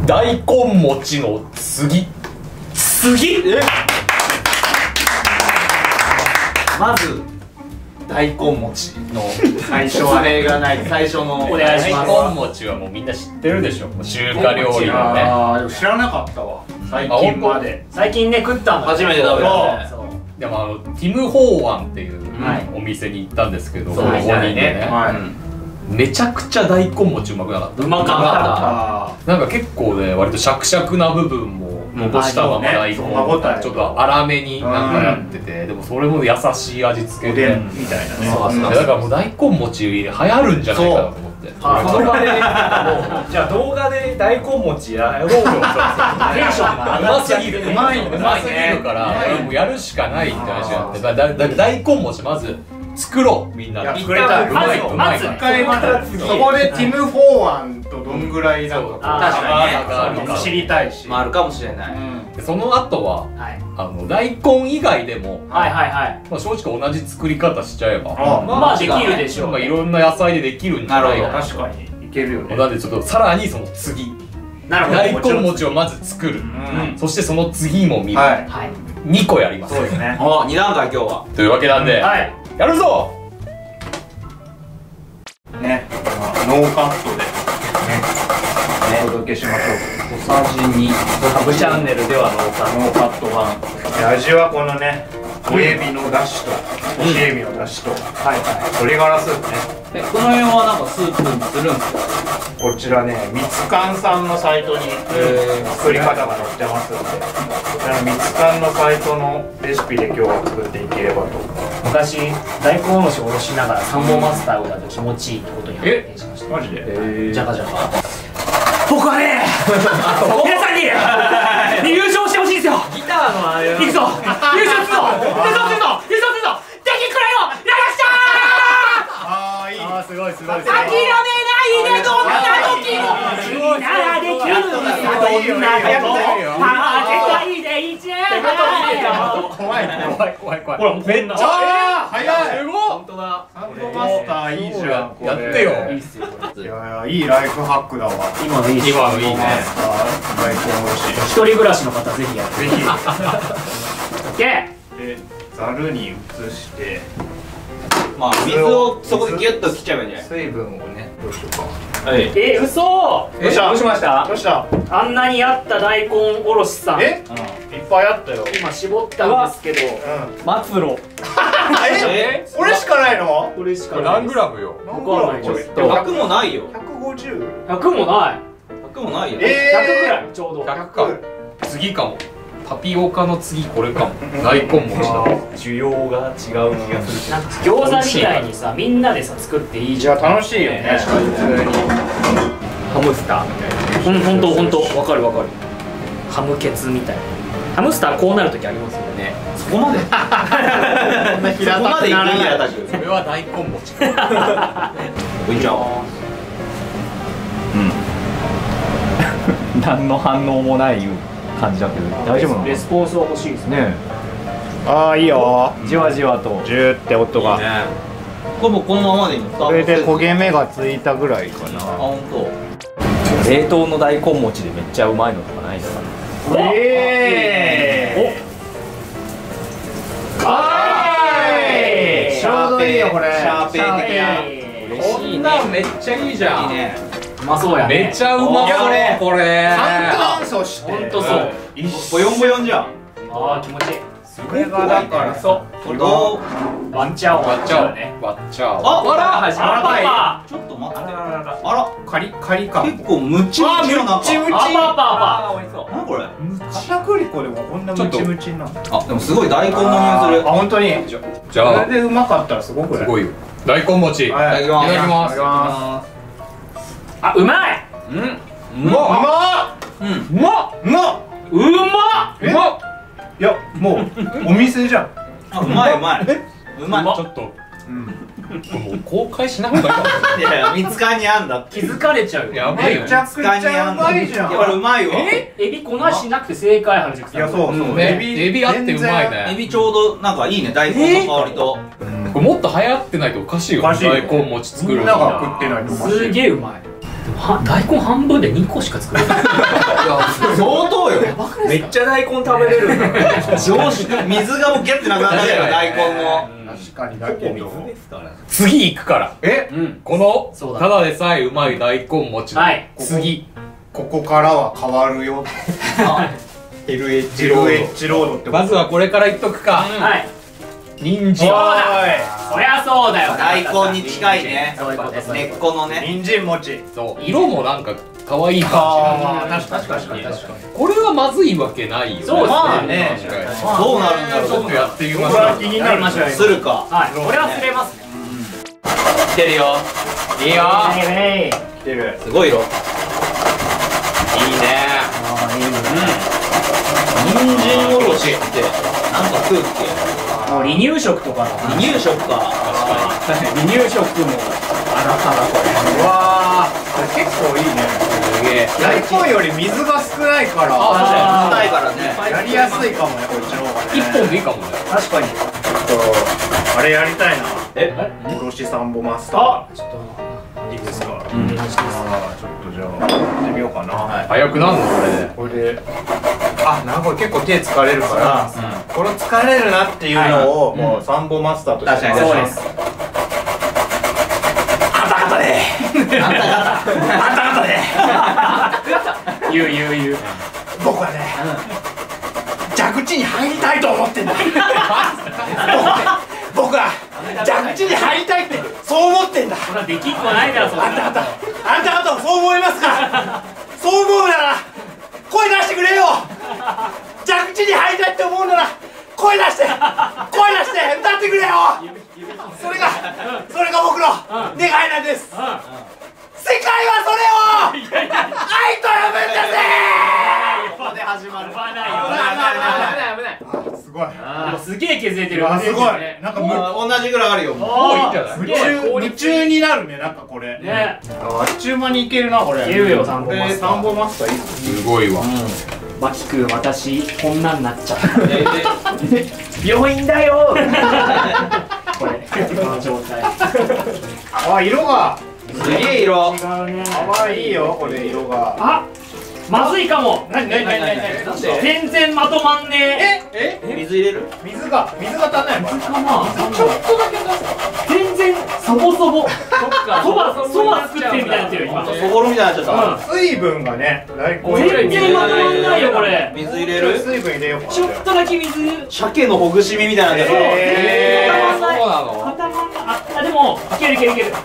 大根餅の次。 まず大根餅の最初は例がない最初のお願いします。 大根餅はもうみんな知ってるでしょ。中華料理のね。 ああ、知らなかったわ。最近まで。 最近ね食ったの初めて食べたね。 そうでもティム・ホーワンっていうお店に行ったんですけど、 そう 5人でね。めちゃくちゃ大根餅うまくなかった。 うまかなんか結構ね、割とシャクシャクな部分も残したまま大根、ちょっと粗めになんかやってて、でもそれも優しい味付けでみたいなね。 だからもう大根餅流行るんじゃないかなと思って。 その場でじゃあ動画で大根餅やろうよ。テンションがうますぎる、うますぎるからもうやるしかないって話になって、大根餅まず作ろうみんなで。 作れた。 うまい。 一回またそこでティム・フォーワンとどんぐらいなんか確かにね知りたいし。 あるかもしれない。 その後は大根以外でも正直同じ作り方しちゃえばまあできるでしょう。 いろんな野菜でできるんじゃないかな。 確かにいけるよね。 なんでちょっとさらにその次、大根餅をまず作る、そしてその次も見る、2個やります。 そうですね。 お、2段階今日は。 というわけなんでやるぞ。 ね、ノーカットでお届けしましょう。 小さじ2。 サブチャンネルではノーカット版。味はこのね、小エビのだしと干しエビのだしと鶏ガラスープね。 この辺はなんかスープにするんですか？ こちらね、みつかんさんのサイトに作り方が載ってますので、みつかんのサイトのレシピで今日は作っていければと。 昔大根おろしをおろしながらサンボマスターを歌うと気持ちいいってことに発見しました。 マジで？ じゃかじゃか。僕はね、皆さんに優勝してほしいんですよ。 ギターのあれ行くぞ、優勝するぞ、優勝するぞ、できくらいをやらしたー。 ああ、いい。ああ、すごいすごい。 諦めないで、どんな時もみんなができるんだ。どんなことあ絶対でいいじゃん。 怖い怖い。 ほらめっちゃ早い。 すごい。本当だ。 サンドマスターいいじゃん。 やってよ。 いいっすよこれ。いやいいライフハックだわ。 今のいいね。 大根おろし。 一人暮らしの方ぜひやって。 ぜひ。 オッケー。 でざるに移して。 まあ水をそこでギュッと切っちゃえばいいんじゃない？ 水分をね、どうしようか。 嘘。 どうした？どうしました？どうした？ あんなにあった大根おろしさん。 いっぱいあったよ。 今絞ったんですけど。 末路。 これしかないの？ これしかない。 何グラムよ。 何グラム？ 100もないよ。 150。 100もない。 100もないよ。 100ぐらいちょうど。 100か。次かも。タピオカの次これかも。大根餅だ。 需要が違う気がする。 なんか餃子みたいにさ、みんなでさ作っていいじゃん。 楽しいよね。普通に。 ハムスターみたいな。 ほんとわかる。ハムケツみたいな。ハムスターこうなる時ありますよね。 そこまで？そこまで平たく。 それは大根餅。 いいじゃん。 何の反応もない感じだけど大丈夫なの？ レスポンスは欲しいですね。 ねああ、いいよ。 じわじわとジューって音が。 これもこのままでいいの？ これで焦げ目がついたぐらいかな。 本当。 冷凍の大根餅でめっちゃうまいのとかないですか？ おちょうどいいよこれ。 シャーペン的な。 こんなんめっちゃいいじゃん。 いいね。 うまそうやね。 めっちゃうまそうこれ。 簡単、そしてほんとそう。 ボヨンボヨンじゃん。 ああ気持ちいい。 これがだからそう。 これどう？ ワンチャオ割っちゃおうね。割っちゃおう。 あら始まった。 ちょっと待って。 ああらカリカリ感。 結構ムチムチの中。 ムチムチ。 パ美味しそう。 何これ？ 片栗粉でもこんなムチムチになる。 あでもすごい大根の匂いする。 あ本当に。 じゃあこれでうまかったらすごくすごいよ。大根餅。いただきます。いただきます。 あうまい。 うん。ううまっ。 うまっ。 うまっ。 うまっ。 うまっ。 いやもうお店じゃん。 あうまいうまい。うまい。 ちょっと。もう公開しない方がいいかも。 いやいや見つかにあんだって。 気づかれちゃう。 やばいよ。 めちゃくちゃうまいじゃん。 これうまいわ。 エビ粉なしなくて正解原宿さん。 いやそうそう。 エビあってうまいね。 エビちょうどなんかいいね大根の香りと。 これもっと流行ってないとおかしいよ。大根餅作る。 みんなが食ってないとおかしい。 すげえうまい。大根半分で2個しか作れない。 めっちゃ大根食べれるんだね。 水がもうギュッてなくなったけど大根も。 確かにだけど。 次行くから。このそうだただでさえうまい大根餅のはい次。 ここからは変わるよ。LH ロードって。 まずはこれから言っとくか。 はい人参。 そりゃそうだよ大根に近いね。 そういうことです根っこのね。 人参餅。 そう色もなんか可愛い感じ。 確かに。 これはまずいわけないよね。 そうですねまあね。どうなるんだろう。 ちょっとやってみましょう。 気になりました。 するか。 はいこれはすれますね来てるよ。 いいよ。 来てる。 すごい色。 いいね。 人参おろしってなんか食うっけ。 もう離乳食とかの離乳食か。 離乳食もあらかだこれうわー、結構いいね。 すげえ。 大根より水が少ないからあ硬いからね。 やりやすいかもね、こっちの方がね。 一本でいいかもね。 確かにあれやりたいな。 え、 おろしサンボマスタあちょっー。いいですか。 うん。 ちょっとじゃあやってみようかな。 早くなんのこれで。 これで、なんかこれ結構手疲れるから、これ疲れるなっていうのをもうサンボマスターとして確かにそうです言う僕はね、蛇口に入りたいと思ってんだ。僕は蛇口に入りたいってそう思ってんだ。 これはできっこないだろそんなあんた方もそう思いますか。そう思うなら声出してくれよ。蛇口に入りたいって思うなら声出して歌ってくれよ。それが僕の願いなんです。世界はそれを愛と呼ぶんだぜ。 ここで始まる危ないよすごい。 もうすげえ削れてるすごい。なんか同じぐらいあるよ。 もういいんじゃない。 すげえ夢中になるね、なんかこれ。 ねあっちゅう間にいけるな、これ。 いけるよサンボマスターサンボマスターいいっす。 すごいわ。 マキ君私こんなんなっちゃった病院だよこれこの状態色がすげえ色。 違うね可愛いよ、これ色が。 あまずいかも何全然まとまんねえ水入れる？ 水が足んないのかな。 かなちょっとだけ全然そぼそぼそば作ってるみたいになってる今そぼろみたいになっちゃった。 水分がね、大根全然まとまんないよこれ水入れる？ 水分入れようか。 ちょっとだけ水鮭のほぐし身みたいになっちゃった。 そうなの。 固まんないあでもいけるあれ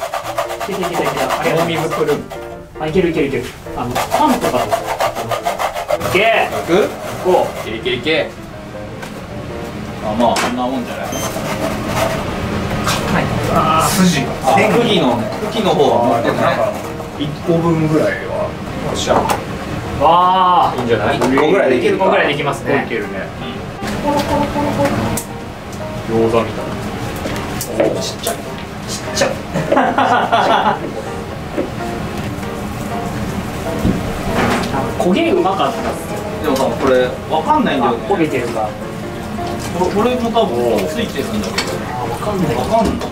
水くるむ。 いけるパンとかといけこういけ。 まあこんなもんじゃない。 筋が。 茎の方は持ってない。 1個分ぐらいは。よっしゃ。 わあいいんじゃない。 1個ぐらいできる 1個か。 ぐらいできますいねけるね。 餃子みたい。 ちっちゃ焦げうまかったっすよでもさ、これわかんないんだよ焦ね。 げてるかこれも多分ついてるんだけど。 わかんないわかんない。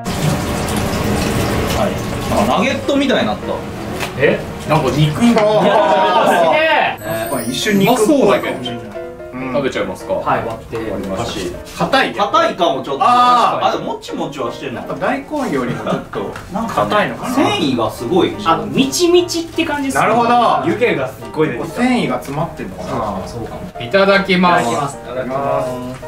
なんかナゲットみたいになった。 なんか肉すげが。 えまあ一瞬肉っぽいかもしれない。 食べちゃいますか。 はい割って硬い。 硬いかもちょっと。 あでももちもちはしてるの。 大根よりもちょっとなんか硬いのかな。 繊維がすごい。 みちみちって感じっすなるほど。 湯気がすっごい出てきた。 繊維が詰まってんのかな。 そうかもいただきます。 いただきますいただきます。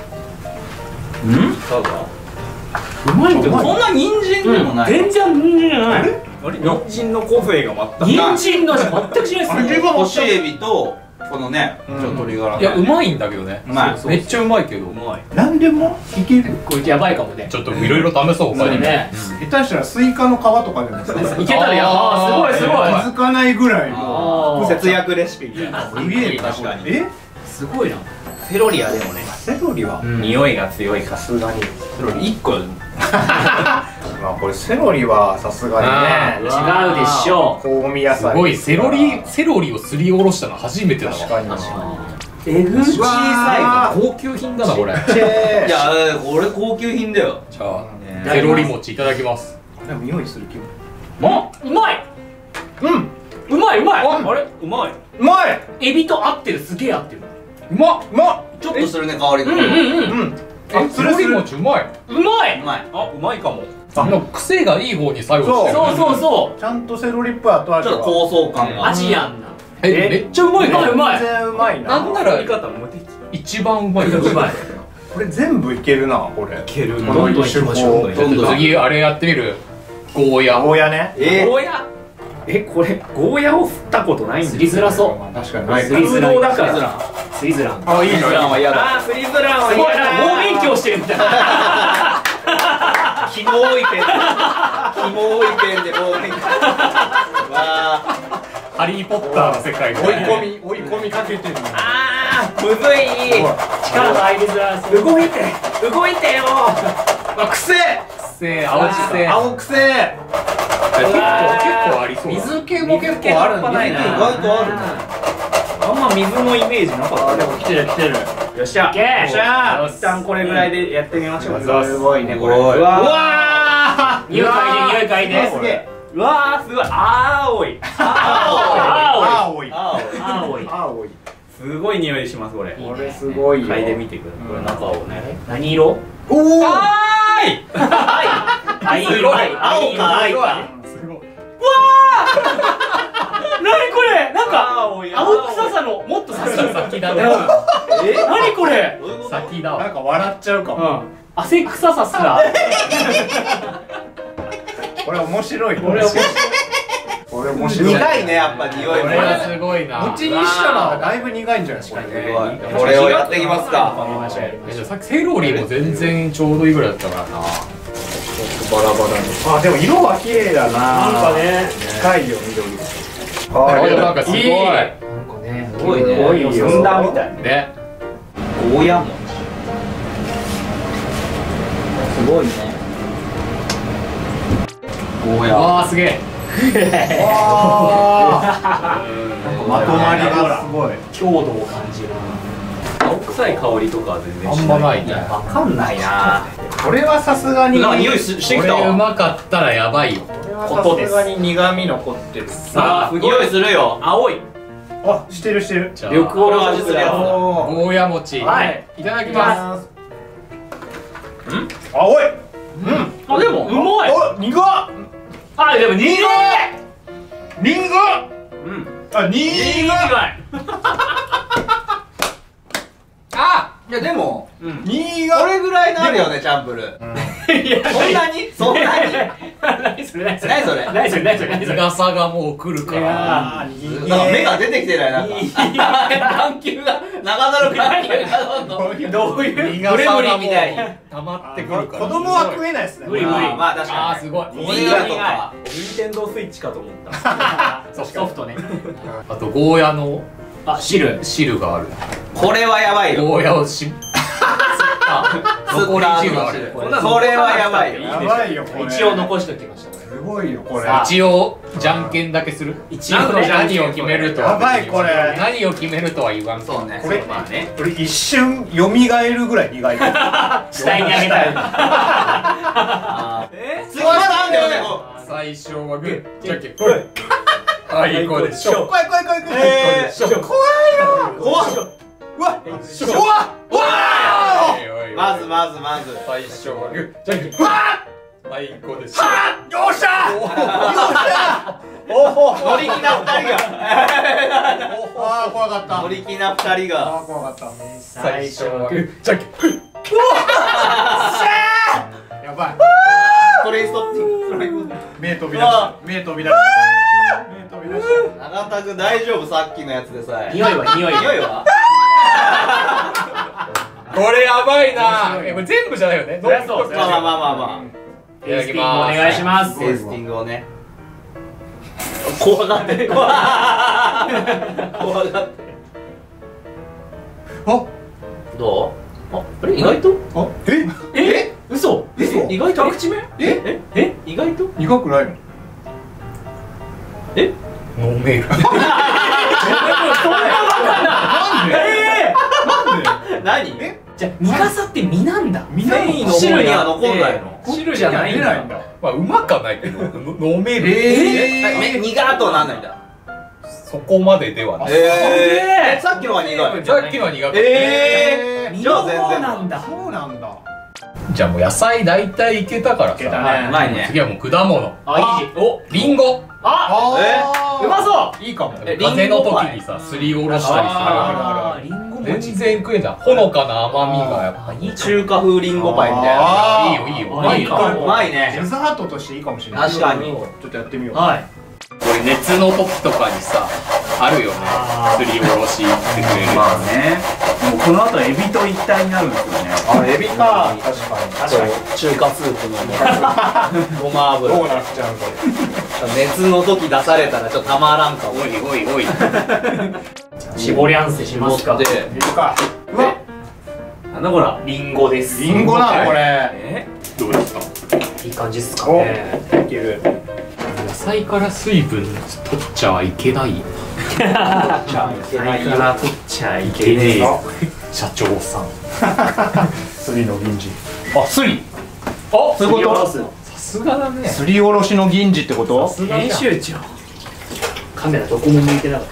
そうだ。 うまいけどそんな人参でもない。 全然人参じゃない人参の個性が全く人参の味全くしないっすね干しエビとこのね、ちょっと鶏ガラ。 いやうまいんだけどね。 うまい。 めっちゃうまいけど。 何でもいける。 これやばいかもねちょっといろいろ試そう他にも。 ね下手したらスイカの皮とかでもいけたらやばいすごい気づかないぐらいの節約レシピみたいな。 すげえな。 確かに。 すごいなセロリはでもね、 セロリは匂いが強いか。 さすがに。 セロリ1個。 まあこれセロリはさすがにね。 違うでしょ香味野菜。 すごいセロリをすりおろしたの初めてだわ。 確かに。 えぐ小わさい高級品だなこれ。 いや、これ高級品だよ。 じゃあセロリ餅いただきます。 でも匂いする気分。 あうまいうん。 うまいうまい。 あれうまい。 うまい。 エビと合ってる、すげえ合ってる。 うまっ。 うまっ。 ちょっとするね香りが。 あ、すり餅うまい。 うまい。 うまい。 あ、うまいかも。 癖がいい方に作用してる。 そうそうそちゃんとセロリっぽい後味ちょっと構想感う。 が。 アジアンな。 めっちゃうまいな。 うまい。 全然うまいな。 なんなら作り方無敵。 一番うまい。 うまい。 これ全部いけるな、これ。いける。 どんどん行きましょう。 どんどん。 次あれやってみる。ゴーヤ。 ゴーヤね。 ゴーヤ。これゴーヤを振ったことないんですすりづらそう。 確かにない。 すりづらい。 空洞だからスリズラン。 あ、いいの。 スリズランは嫌だ。 あースリズランはすごい嫌だ。 猛勉強してるみたいな。 キモいペン。キモいペンでもうね。わハリーポッターの世界。 追い込みかけてる。 あーむずい。 力が入りづらそう。 動いてよ。 くせ癖、青じせ。 青くせ結構ありそう。水気も結構あるんだね。 意外とあるね。 あんま水のイメージなかった。 でも来てる。 よっしゃ。 いけー。 よっしゃ。一旦これぐらいでやってみましょう。 すごいね、これ。 うわうわ匂い嗅いで。 すげえ。 ー。うわーすごい。青い。 青い。 青い。 すごい匂いしますこれ。 これすごいよ。 嗅いでみてください。これ中をね。 何色？ おお。 藍色。青か藍か。 すごい。 何これ？なんか青い。 青臭さのもっと先だね。 え？ 何これ？ 先だわ。 なんか笑っちゃうかも。 汗臭さすら。 これ面白い。 これ面白い。 これ面白い。 苦いねやっぱ匂いも。 これはすごいな。 餅にしたらだいぶ苦いんじゃないですか。 すごい。これをやっていきますか。 じゃあさっきセロリも全然ちょうどいいぐらいだったからな。 バラバラに。あ、でも色は綺麗だな。 なんかね。 深いよ緑。 なんかすごい。 なんかね。 すごいね。 すごいよ。 ずんだみたい。 ね。 ゴーヤも。すごいね。ゴーヤ。 わあすげえ。 まとまりがすごい。 強度を感じる。 青臭い香りとかは全然あんまないね。 わかんないな。 これはさすがに。 なんか匂いしてきたこれうわ。 まかったらやばいよ。 これはさすがに苦味残ってる。 さあ匂いするよ。 青い。 あ、してる。 じゃあ緑黄これ味するやつだ。 ゴーヤ餅。 はいいただきます。 青い。 あでもうまい。 あ、苦っ。 あでも苦い。 苦っ。 うん。 あ、苦っ。 あ、 いやでも苦っ。 これぐらいのあるよねチャンプル。そんなに？そんなに？ 何それ？ 何それ？ 苦さがもう来るから。 なんか目が出てきてないなんか。眼球が長野の眼球がどんどん。 どういう？ 苦さがもうみたいに溜まってくるから。 子供は食えないですね。 無理無理。 まあ確かあーすごい。 に。ニラとか。 任天堂スイッチかと思った。 ソフトね。 あとゴーヤのあ汁がある。 これはやばいよ。 ゴーヤを残り汁ある。 これはやばいよ。 やばいよこれ。 一応残しておきました。 すごいよこれ。 さあ一応じゃんけんだけする。 一応ね何を決めるとは。 やばいこれ。 何を決めるとは言わん。 そうね。 これまあね。 これ一瞬蘇るぐらい苦い。 死体にあげたい。 次まだあんだよね。 最初はグーじゃんけんぽい。あいこでしょ。 怖い。 怖いよ。 うわ。 まず最初はグーじゃんけんぽい。あいこでしょ。 よっしゃ。おお。 乗り気な二人が。 ああ怖かった。 乗り気な二人が。 ああ怖かった。 最初はグーじゃんけんぽい。 やばい。 トレインストッピング。 目飛び出した。目飛び出した。 長田君大丈夫さっきのやつでさえ。 匂いは匂いは？ これやばいな。これ全部じゃないよね。 そりゃそうまあ。 いただきます。 お願いします。 テイスティングをね。怖がってる。怖がってる。 あ、 どう？あれ意外と？ あ、 嘘？ 意外と？ 口目？ 意外と？ 苦くないの？ 飲める。 何？ じゃあ苦さって実なんだ。 繊維の方には残んないの？ 汁じゃないんだ。まあうまかないけど飲める。 苦とはなんないんだ。 そこまでではない。 さっきのは苦い。 さっきのは苦かった。 じゃあ全然なんだ。 そうなんだ。 じゃあもう野菜大体いけたからさ、 いけたねうまいね。 次はもう果物。 あ、いい。 お、リンゴ。 うまそう。 いいかも。 え風邪の時にさ、すりおろしたりリンゴする。全然食えんじゃん。ほのかな甘みがやっぱ。 いい。 中華風リンゴパイみたいな。 あいいよいいよ。 あいいかもうまいね。 デザートとしていいかもしれない。 確かに。 ちょっとやってみよう。 はい。 これ熱の時とかにさ、あるよね。すりおろしってくれる。 まあね。もうこの後エビと一体になるんですよね。 あ、エビか。確かに。 確かに。 中華スープのごま油。 どうなっちゃうんだろう。 熱の時出されたらちょっとたまらんかも。 おいおいおい。 絞りあんせしますか。 で、 エビか。うわ、 なんだこら。 リンゴです。 リンゴなのこれ。 どうですか。 いい感じっすかお、 ね。 いける。 野菜から水分取っちゃいけないよ。 最から取っちゃいけねえよ。 社長さん。 すりの銀次。あ、すり。 あ、 そういうこと。 さすがだね。 すりおろしの銀次ってこと？ 編集長。カメラどこも向いてなかった。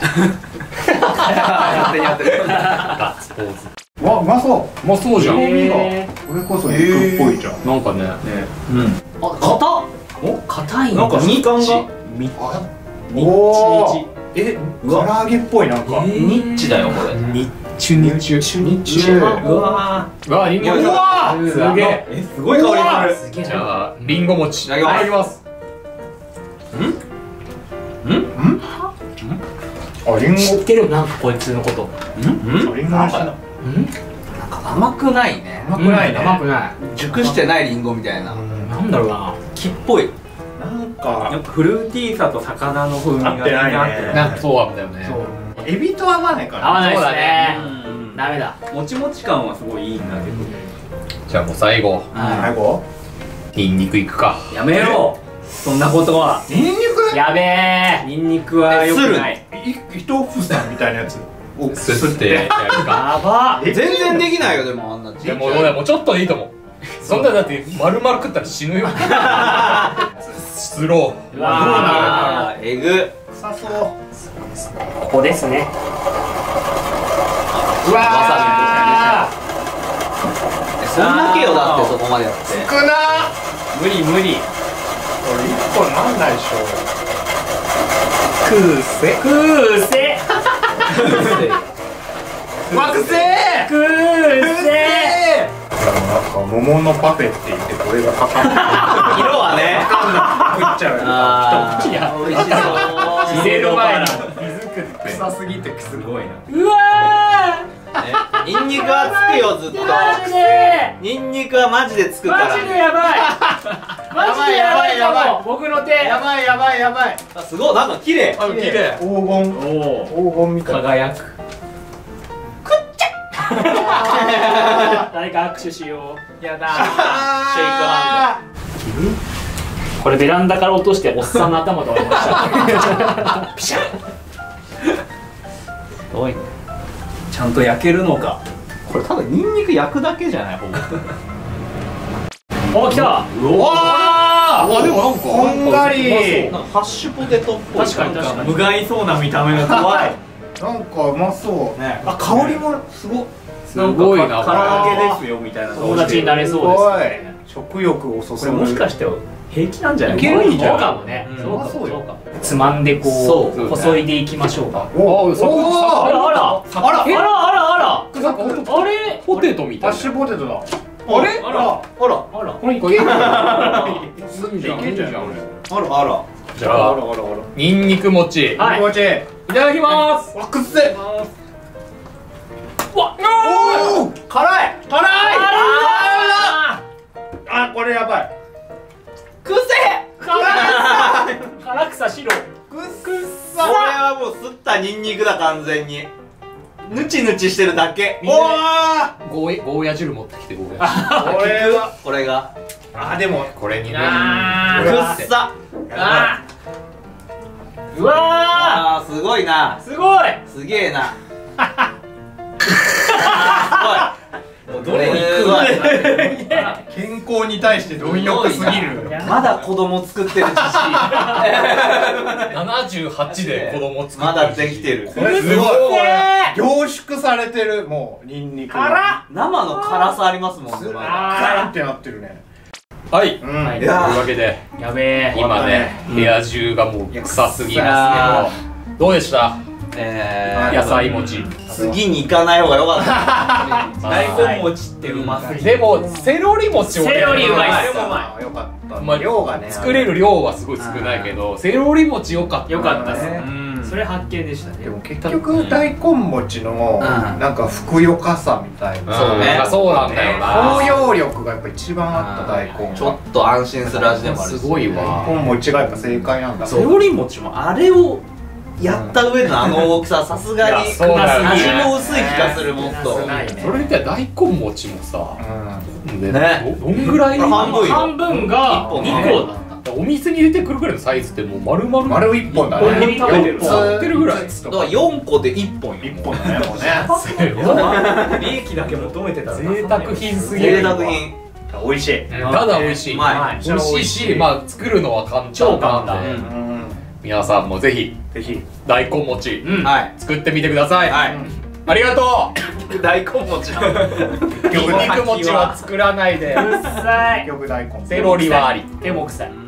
勝手にやってる。 ガッツポーズ。 わ、うまそう。 うまそうじゃん。 これこそ肉っぽいじゃん。 なんかね。 あ、硬っ。お、硬いんだ。 なんか食感が。 おお。 え、 唐揚げっぽいなんか。 ニッチだよこれ。 日中日中。 日中。 うわうわ、リンゴ。 うわー、 すげえ。 ー。すごい香りする。 すげえじゃあリンゴ餅。 いただきますいただきます。 あ、リンゴ。 知ってるなんかこいつのこと。 リンゴの下だ。 甘くないね。 甘くないね。 甘くない。 熟してないリンゴみたいな。 なんだろうな。 木っぽい。 なんかやっぱフルーティーさと魚の風味が合ってないね合ってないなんかそうなんだよね。 エビと合わないから。 合わないですね。 うんダメだ。 もちもち感はすごいいいんだけど。 じゃあもう最後最後。 ニンニクいくか。 やめよう。そんなことは。 ニンニク。 やべえ。 ニンニクは良くない。 一房みたいなやつ。をすってやるか。 やば。 全然できないよでもあんな。 でももうちょっとでいいと思う。そんなだって丸々食ったら死ぬよ。スロー。 うわえぐ。 臭そう。 ここですね。 うわわそんだけよだってそこまでやって。 少な。 無理無理。 これ一個なんないでしょ。 くーせ。くーせ。 惑星。 くーせ。 なんか桃のパフェって言ってこれがかかって色はね。 食っちゃうよ。 あいや、 美味しそう。 入れる前に臭すぎてすごいな。 うわニンニクはつくよずっと。 ー。マジで。 ニンニクはマジでつくから。 マジでやばい。マジでやばいやばいかも。僕の手。 やばいやばいやばい。 あすごいなんか綺麗。 綺麗。 黄金おお。 黄金みたいな。 輝く。 誰か握手しよう。やだー。 シェイクハこれベランダから落としておっさんの頭と割りました。ピシャッ。 おい。 ちゃんと焼けるのか。 これ多分ニンニク焼くだけじゃないほぼ。 お、来た。 わあ、でもなんかこんがり。 なんかハッシュポテトっぽい。 確かに確かに。 無害そうな見た目が怖い。 なんかうまそう。 ね。 あ、香りもすごい。 すごいな。 唐揚げですよみたいな。 友達になれそうですね。 食欲をそそこれもしかして平気なんじゃない？ いけるんじゃないそうかもね。 うんそうかもそうよそうかも。つまんでこそうう細いでいきましょうか。 お、そこあらあらあらあらあらあれポテトみたいな。 ハッシュポテトだ。 あれ？ あらあらあら。 これいけるじゃん。いけんじゃん。 あらあら。 じゃあニンニク餅。 はい気持ちいい。 いただきます。 わ、くっせ。 わっ。 おお、辛い。辛い。あ、これやばい。 くせ。 辛草白。 くっこれはもうすったニンニクだ完全に。ぬちぬちしてるだけ。 おわゴーヤ汁持ってきてゴーヤ汁。 ー。これは。 これが。 あ、でも。 これにね。 あくっさ。 あうわあーすごいな。 ーすごい。 すげえな。すごい。 どれに食うわ。 健康に対して貪欲すぎる。 やまだ子供作ってる自信。 78で子供作ってる。 まだできてる。 これすごい。凝縮されてる、もうニンニクが生の辛さありますもんね。 ガーンってなってるね。 はい。 うん。 というわけでやべえ。 今ね部屋中がもう臭すぎますけど、どうでした？野菜餅。 次に行かない方が良かった。 大根餅ってうますぎる。 でもセロリ餅をセロリうまいっす。 よかった。 まあ量がね、 作れる量はすごい少ないけど、セロリ餅良かった。 よかったっす。 うんそれ発見でしたね。 でも結局大根餅のなんかふくよかさみたいな、 そうね。そうなんだよな。 包容力がやっぱ一番あった大根ちょっと安心する味でもあるし。 すごいわ。 大根餅がやっぱ正解なんだ。 セロリ餅もあれをやった上でのあの大きさ、さすがにいやそうだよね味も薄い気がする、もっと。 少ないね。 それ見たら大根餅もさ、 ねどんぐらい半分よ半分が一本 2個だった。 お店に出てくるぐらいのサイズってもう丸々 丸一本だね。 一本食べてる使ってるぐらい。 だから4個で1本よ。 一本だね、もうね。 利益だけ求めてたら贅沢品すぎる。 贅沢品。 美味しい。 ただ美味しい。 うまい美味しいし、まあ作るのは簡超単簡単なんで、 うん。 皆さんもぜひぜひ。 大根餅はい。 作ってみてください。 はい。 ありがと大根餅のう。ニンニク餅は作らないで。 うっさい。 玉大根。 セロリはあり。 手も臭い。